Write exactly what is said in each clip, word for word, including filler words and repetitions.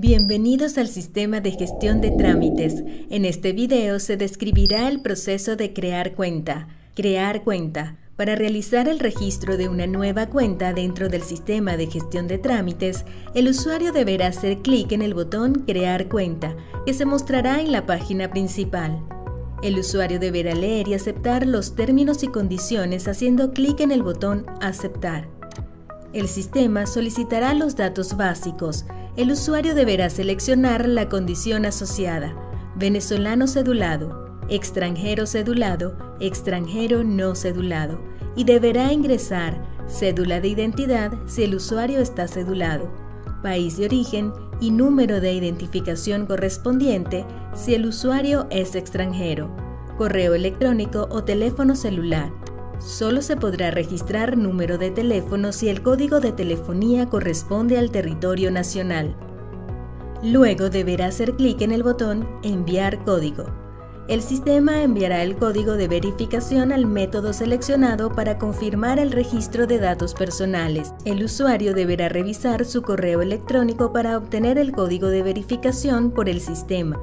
Bienvenidos al sistema de gestión de trámites. En este video se describirá el proceso de crear cuenta. Crear cuenta. Para realizar el registro de una nueva cuenta dentro del sistema de gestión de trámites, el usuario deberá hacer clic en el botón Crear cuenta, que se mostrará en la página principal. El usuario deberá leer y aceptar los términos y condiciones haciendo clic en el botón Aceptar. El sistema solicitará los datos básicos. El usuario deberá seleccionar la condición asociada: venezolano cedulado, extranjero cedulado, extranjero no cedulado, y deberá ingresar cédula de identidad si el usuario está cedulado, país de origen y número de identificación correspondiente si el usuario es extranjero, correo electrónico o teléfono celular. Solo se podrá registrar número de teléfono si el código de telefonía corresponde al territorio nacional. Luego deberá hacer clic en el botón Enviar código. El sistema enviará el código de verificación al método seleccionado para confirmar el registro de datos personales. El usuario deberá revisar su correo electrónico para obtener el código de verificación por el sistema.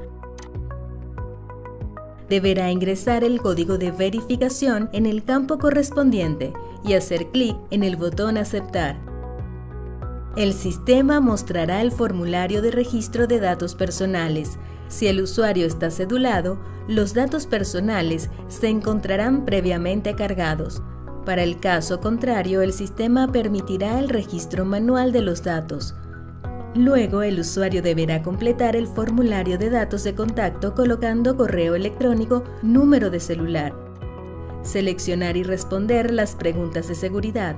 Deberá ingresar el código de verificación en el campo correspondiente y hacer clic en el botón Aceptar. El sistema mostrará el formulario de registro de datos personales. Si el usuario está cedulado, los datos personales se encontrarán previamente cargados. Para el caso contrario, el sistema permitirá el registro manual de los datos. Luego, el usuario deberá completar el formulario de datos de contacto colocando correo electrónico, número de celular. Seleccionar y responder las preguntas de seguridad.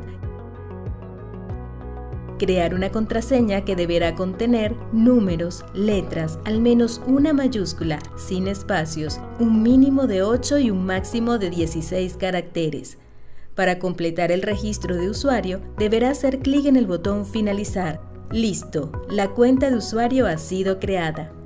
Crear una contraseña que deberá contener números, letras, al menos una mayúscula, sin espacios, un mínimo de ocho y un máximo de dieciséis caracteres. Para completar el registro de usuario, deberá hacer clic en el botón Finalizar. Listo, la cuenta de usuario ha sido creada.